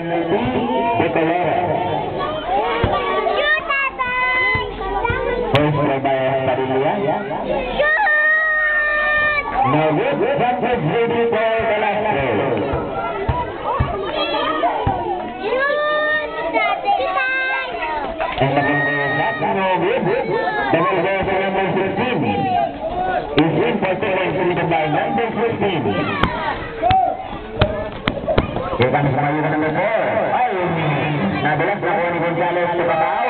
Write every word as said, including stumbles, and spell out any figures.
T. Bicolera. First play by Padilla. No good. That's a duty for the last play. And the number that's no good. Double goal for number fifteen. Is in for seven by number fifteen. Here comes number four. Ay, nadulas na po ni Gonzales sa Pacao.